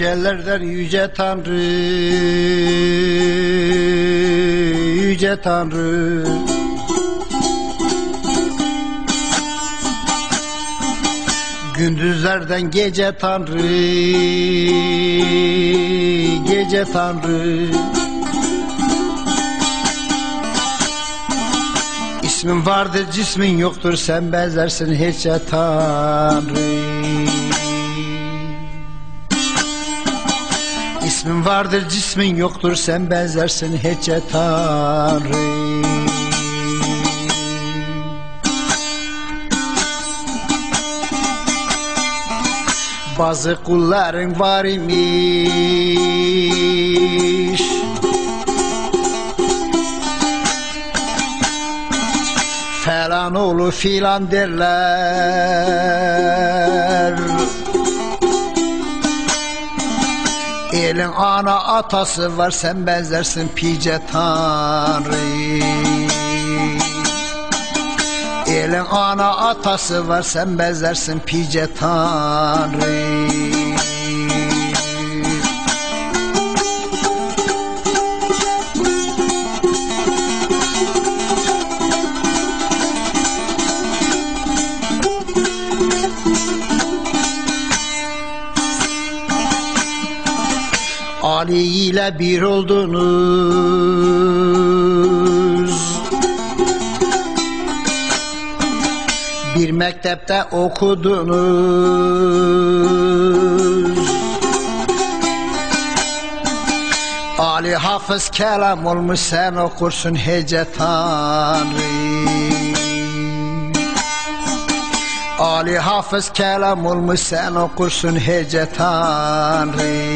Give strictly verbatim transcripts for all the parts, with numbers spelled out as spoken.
Yücelerden yüce Tanrı, yüce Tanrı. Gündüzlerden gece Tanrı, gece Tanrı. İsmin vardır cismin yoktur, sen benzersin hiçe Tanrı. İsmin vardır cismin yoktur, sen benzersin hiçe Tanrı. Bazı kulların var imiş, falan oğlu filan derler. Elin ana atası var, sen benzersin pice Tanrı. Elin ana atası var, sen benzersin pice Tanrı. Ali ile bir oldunuz, bir mektepte okudunuz. Ali hafız kelam olmuş, sen okursun hece Tanrı. Ali hafız kelam olmuş, sen okursun hece Tanrı.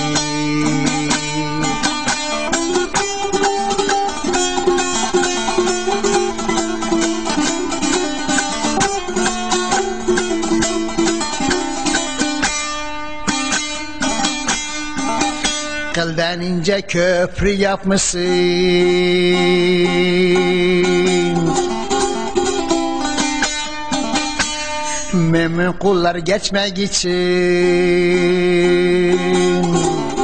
Kıldan ince köprü yapmışsın, mümin kullar geçmek için.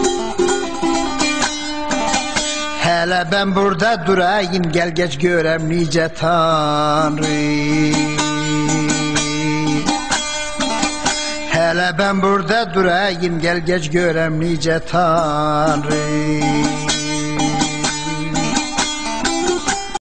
Hele ben burada durayım, gel geç görem nice Tanrı. Hele ben burada durayım, gel geç görem nice Tanrı.